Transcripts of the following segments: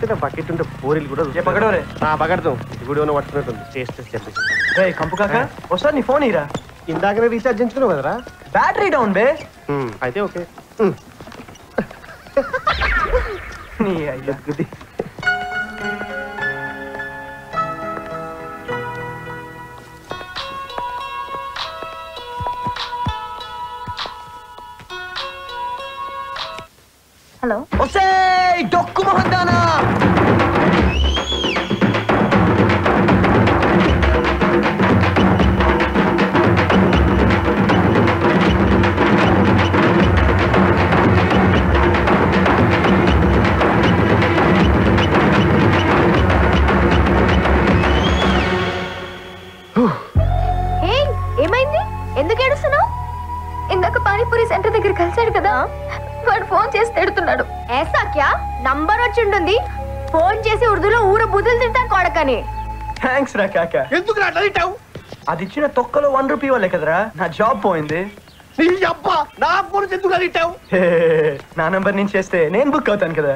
ఇంత బకెట్ ఉంటే పూరీలు కూడా పగడోరే పగడతాం ఇది కూడా పట్టుకున్నట్టుంది టేస్ట్ చెప్పేసి కంపు కాక ఒకసారి నీ ఫోన్ ఇరా ఇందాకనే రీఛార్జ్ చేయించుకున్నావు కదరా బ్యాటరీ డౌన్ బే అయితే ఓకే నీ అయ్యా హలో ఒసే డొక్కు మొహందానా ఏమైంది? ఎందుకు ఏడుస్తున్నావు? ఇందాక పానీపూరి సెంటర్ దగ్గర కలిసాడు కదా, వాడు ఫోన్ చేసి తిడుతున్నాడు. ఏసా క్యా నంబర్ వచ్చి ఉంటుంది, ఫోన్ చేసి ఉర్దూలో ఊర బుద్ధులు తింటా కొడకని. థ్యాంక్స్ రా కాక. ఎందుకు అట్లా అది ఇచ్చిన తొక్కలో 1 రూపీ వాళ్ళే కదరా నా జాబ్ పోయింది. నా ఫోన్ ఎందుకు అడిగావు? నా నంబర్ నుంచి చేస్తే నేను బుక్ అవుతాను కదా.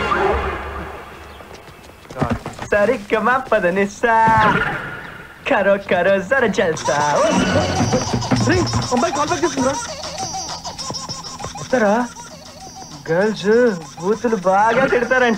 సరిగ్గా పదనిస్తా కరో కరో జర జల్సా. అమ్మాయి కాల్ బ్యాక్ చేస్తుందిరా. వస్తారా? గర్ల్స్ బూతులు బాగా తిడతారంట.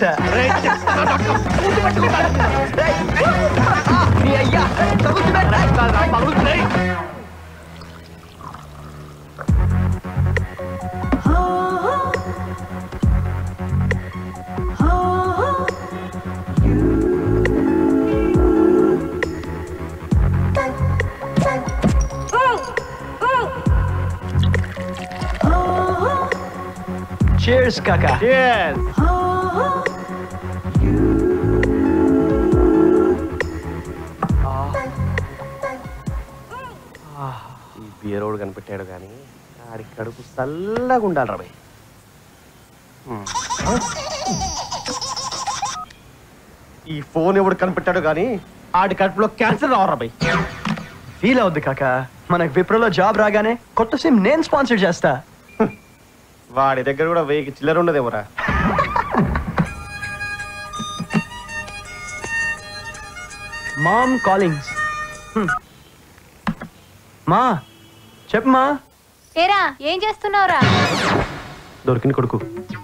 Cheers, Kaka. Cheers. ఈ బీరోడు కనిపెట్టాడు కానీ ఆడి కడుపు చల్లగా ఉండాలి రా భయ్. ఈ ఫోన్ ఎవడు కనిపెట్టాడు కానీ ఆడి కడుపులో క్యాన్సర్ రావరా భయ్. ఫీల్ అవుద్ది కాక, మనకు విప్రోలో జాబ్ రాగానే కొత్త సిమ్ నేను స్పాన్సర్ చేస్తా. వాడి దగ్గర కూడా 1000 చిల్లర ఉండదేమోరా. మామ్ కాలింగ్స్. మా చెప్పమా. ఏరా ఏం చేస్తున్నావురా? దొరికిన కొడుకు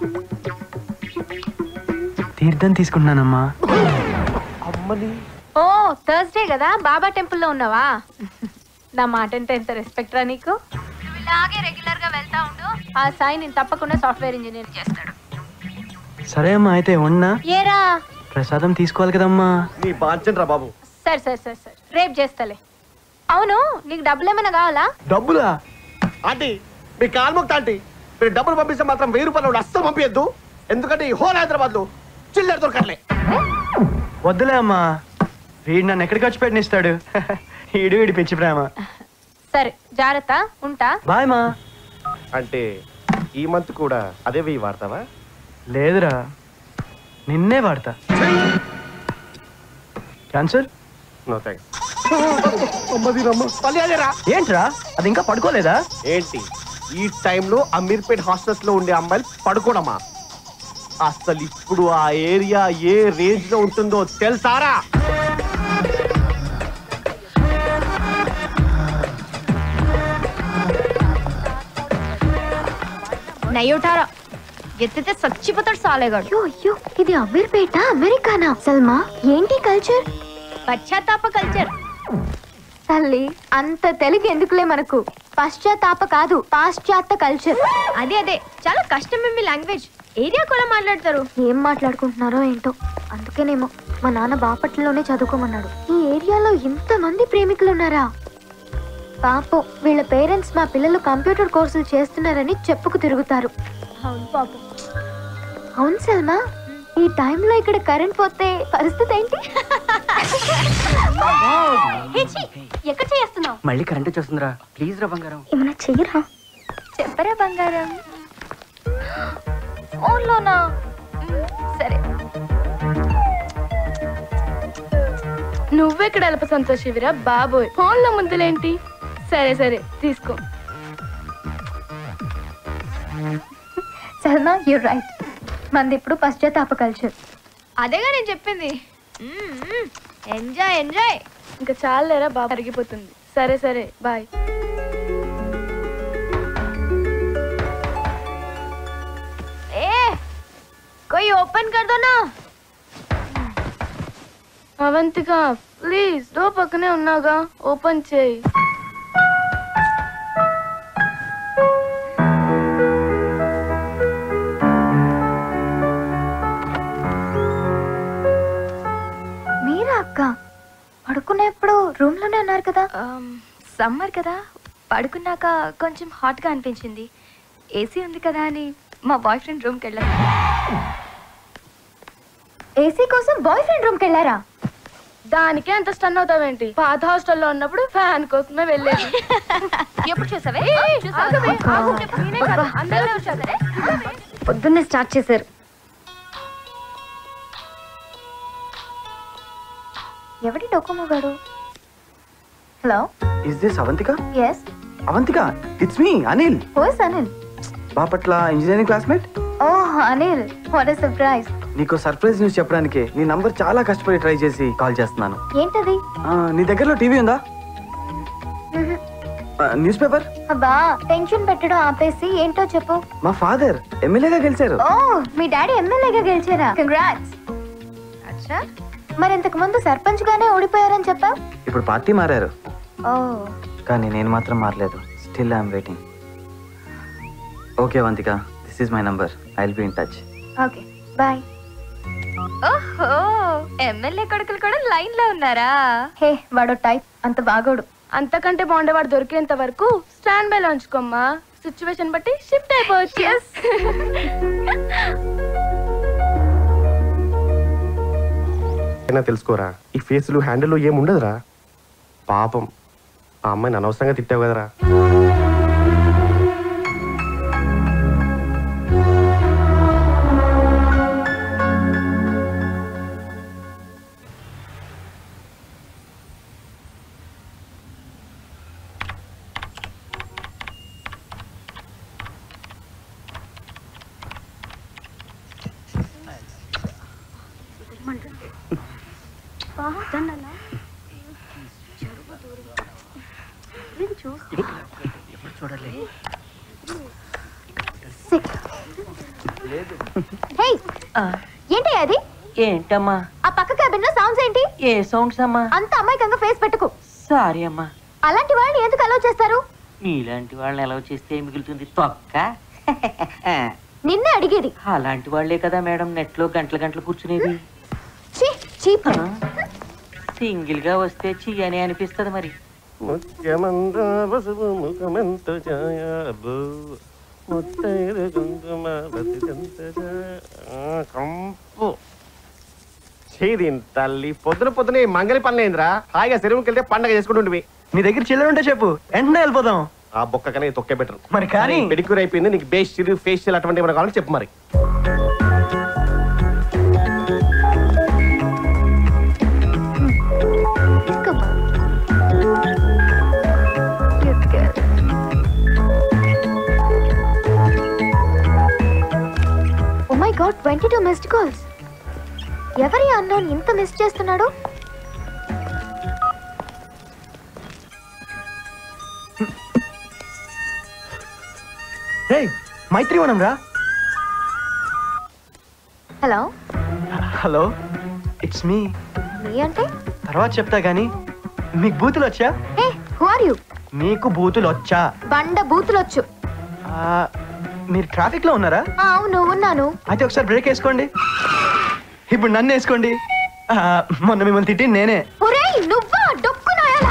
తీర్థం తీసుకుంటున్నానమ్మా. అమ్మని ఓ థర్స్డే కదా, బాబా టెంపుల్లో ఉన్నావా? నా మాట అంటే ఎంత రెస్పెక్ట్ రా నీకు. నువ్వు ఇలాగే రెగ్యులర్ గా వెళ్తా ఉండు, ఆ సాయి నేను తప్పకుండా సాఫ్ట్వేర్ ఇంజనీర్ చేస్తాడు. సరే అమ్మా, అయితే ఉన్నా. ఏరా ప్రసాదం తీసుకోవాలి కదమ్మా. నీ బాంచన్ రా బాబు. సరే సరే సరే సరే రేపు చేస్తలే. అవును, నీకు డబ్బులు ఏమైనా కావాలా? డబ్బులా? ఆంటీ మీ కాల్మొక్త ఆంటీ, మీరు డబ్బులు పంపిస్తే మాత్రం 1000 రూపాయలు అస్సలు పంపించద్దు. ఎందుకంటే ఈ హోల్ హైదరాబాద్ లో చిల్లర దొరకట్లే. వద్దులే అమ్మా, వీడు నన్ను ఎక్కడికి వచ్చి పెట్టినిస్తాడు. వీడి పిచ్చి ప్రేమ. సరే జాగ్రత్త, ఉంటా. బాయ్ మా. అంటే ఈ మంత్ కూడా అదే 1000 వాడతావా? లేదురా, నిన్నే వాడతా. క్యాన్సర్? No thanks. ఏంట్రా అది ఇంకా పడుకోలేదా? ఏంటి ఈ టైంలో అమీర్పేట్ హాస్టల్స్ లో ఉండే అమ్మాయిలు పడుకోవడమా? అసలు ఇప్పుడు ఆ ఏరియా ఏ రేంజ్ లో ఉంటుందో తెలుసారా? నయ్యోటారా ఎత్తితే చచ్చిపోతాడు సాలేగాడు. అయ్యో, ఇది అమీర్పేట అమెరికానా? సల్మా ఏంటి కల్చర్? పశ్చాత్తాప కల్చర్. తల్లి అంత తెలుగు ఎందుకులే మనకు. పశ్చాత్తాప కాదు, పాశ్చాత్య కల్చర్. అదే అదే చాలా కష్టం మీ లాంగ్వేజ్. ఏరియా కూడా మాట్లాడతారు. ఏం మాట్లాడుకుంటున్నారో ఏంటో. అందుకేనేమో మా నాన్న బాపట్లలోనే చదువుకోమన్నాడు. ఈ ఏరియాలో ఇంతమంది ప్రేమికులు ఉన్నారా? పాపం వీళ్ళ పేరెంట్స్ మా పిల్లలు కంప్యూటర్ కోర్సులు చేస్తున్నారని చెప్పుకు తిరుగుతారు. అవును పాపం. అవును సల్మా, ఈ టైంలో ఇక్కడ కరెంట్ పోతే పరిస్థితి ఏంటి? ఎక్కడ చేస్తున్నావు? మళ్ళీ కరెంట్ వచ్చేస్తుందిరా. ప్లీజ్ రా బంగారం. ఏమైనా చెయ్యరా? చెప్పరా బంగారం. ఫోన్లోనా? సరే. నువ్వెక్కడ అల్ప సంతోషివిరా బాబోయ్, ఫోన్లో ముందులేంటి? సరే సరే తీసుకో. Salma, you're right. మనది ఇప్పుడు పశ్చాత్తాప కల్చర్. అదేగా నేను చెప్పింది. Enjoy enjoy. ఇంకా చాలేరా బాబు, అరిగిపోతుంది. సరే సరే బాయ్. कोई ओपन कर दो ना. అవంతిక ప్లీజ్, డోర్ పక్కనే ఉన్నాగా, ఓపెన్ చేయి. మీరా అక్క? పడుకునేప్పుడు రూమ్ లోనే ఉన్నారు కదా? సమ్మర్ కదా, పడుకున్నాక కొంచెం హాట్ గా అనిపించింది. ఏసీ ఉంది కదా అని మా బాయ్ ఫ్రెండ్ రూమ్కి వెళ్ళాను. ఏసీ కోసం బాయ్ ఫ్రెండ్ రూమ్ కి వెళ్ళారా? దానికే అంత స్టన్ అవుతావేంటి? పాత హాస్టల్లో ఉన్నప్పుడు ఫ్యాన్ కోసమే వెళ్ళేది. ఎప్పుడు చూసావే? పొద్దున్నే స్టార్ట్ చేశారు. ఎవడి డొకోమో గాడు? Hello, is this Avantika? Yes. Avantika, it's me Anil. Who's Anil? Bapatla engineering classmate. Oh Anil, what a surprise. నీకు సర్ప్రైజ్ న్యూస్ చెప్పడానికి నీ నంబర్ చాలా కష్టపడి ట్రై చేసి కాల్ చేస్తున్నాను. ఏంటది? నీ దగ్గరలో టీవీ ఉందా? News paper? అబ్బా, టెన్షన్ పెట్టడం ఆపేసి ఏంటో చెప్పు. మా ఫాదర్ ఎమ్మెల్యేగా గెలిచారు. ఓ, మీ డాడీ ఎమ్మెల్యేగా గెలిచారా? కంగ్రాట్స్. అచ్చా, మరి ఇంతకు ముందు సర్పంచ్ గానే ఓడిపోయారని చెప్పావు. ఇప్పుడు పార్టీ మారారు. ఓ, కానీ నేను మాత్రం మారలేదు. Still I'm waiting. Okay Avantika, this is my number. I will be in touch. Okay, bye. ఓహో, ఎమ్మెల్యే కొడుకులు కూడా లైన్ లో ఉన్నారా? హే, వాడో టైప్, అంత బాగోడు. అంతకంటే బాగుండేవాడు దొరికేంత వరకు స్టాండ్ బై లో ఉంచుకోమ్మా. సిచ్యువేషన్ బట్టి షిఫ్ట్ అయిపోవచ్చు. తెలుసుకోరా, ఈ ఫేస్లు హ్యాండిల్ ఏముండదురా. పాపం ఆ అమ్మాయిని అనవసరంగా తిట్టావు కదరా. ఏంటి అది? ఏంటమ్మా ఆ పక్క క్యాబిన్ లో సౌండ్స్ ఏంటి? ఏ సౌండ్స్ అమ్మా? అంత అమాయకంగా ఫేస్ పెట్టుకో. సారీ అమ్మా. అలాంటి వాళ్ళని ఎందుకు అలౌ చేస్తారు? మీలాంటి వాళ్ళని ఎలా చేస్తే మిగులుతుంది తొక్క. నిన్నే అడిగేది. అలాంటి వాళ్లే కదా మేడం నెట్ లో గంటల గంటలు కూర్చునేది. సింగిల్ గా వస్తే చెయ్యని అనిపిస్తుంది మరి. తల్లి పొద్దున పొద్దున మంగళి పనులేంద్రా. హాయిగా చెరువుకి వెళ్తే పండగ చేసుకుంటుంటివి. నీ దగ్గర చిల్లర ఉంటే చెప్పు, వెంటనే వెళ్ళిపోదాం. ఆ బొక్క కనే తొక్కే బెటర్. మరి కానీ పెడిక్యూర్ అయిపోయింది, నీకు బేస్ చిరు ఫేషియల్ అటువంటి ఏమైనా కావాలంటే చెప్పు మరి. Oh my god, 22 missed calls. ఎవరి అన్నోన్ ఇంత మిస్ చేస్తున్నాడు? హే, మైత్రివనం రా. Hello hello, it's me. Me అంటే? తర్వాత చెప్తా గానీ మీకు బూతులు వచ్చా? Hey, who are you? మీకు బూతులు వచ్చా? బండ బూతులొచ్చు. మీరు ట్రాఫిక్ లో ఉన్నారా? అవును, ఉన్నాను. అయితే ఒకసారి బ్రేక్ వేసుకోండి. ఇప్పుడు నన్ను వేసుకోండి. మొన్న మిమ్మల్ని తిట్టి నేనే. ఒరేయ్, నువ్వా? డొక్కు నాయాలా?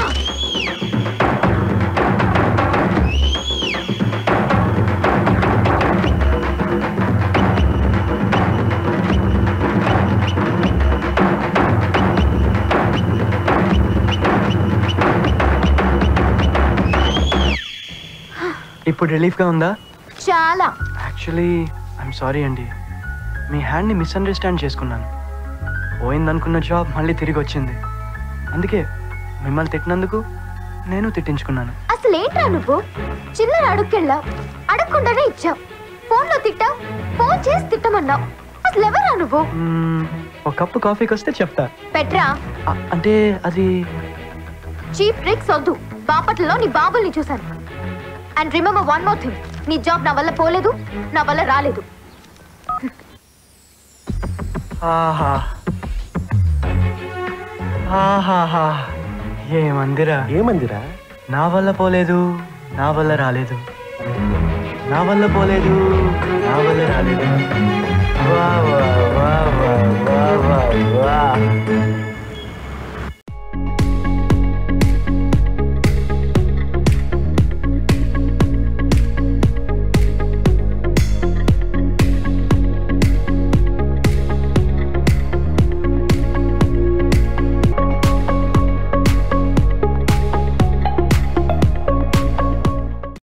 ఇప్పుడు రిలీఫ్ గా ఉందా? చాలా. యాక్చువల్లీ ఐఎమ్ సారీ అండి. మీ హ్యాండ్ని మిస్అండర్స్టాండ్ చేసుకున్నాను. పోయిందనుకున్న జాబ్ మళ్ళీ తిరిగి వచ్చింది. అందుకే మిమ్మల్ని తిట్టినందుకు నేను తిట్టించుకున్నాను. అసలు ఏంట్రా నువ్వు? చిల్లర అడుక్కెళ్ళావు, అడగకుండానే ఇచ్చావు. ఫోన్లో తిట్టావు, ఫోన్ చేసి తిట్టమన్నావు. అసలు ఎవరా నువ్వు? ఒక కప్పు కాఫీకి వస్తే చెప్తా. పెట్రా. అంటే అది చీప్ ట్రిక్స్ వద్దు. బాపట్లలో నీ బాబుల్ని చూశాను. And remember one more thing, నీ జాబ్ నా వల్ల పోలేదు, నా వల్ల రాలేదు. ఆహా ఆహాహా, ఏమందిరా ఏమందిరా? నా వల్ల పోలేదు, నా వల్ల రాలేదు, నా వల్ల పోలేదు, నా వల్ల రాలేదు. వా వా వా వా వా వా వా.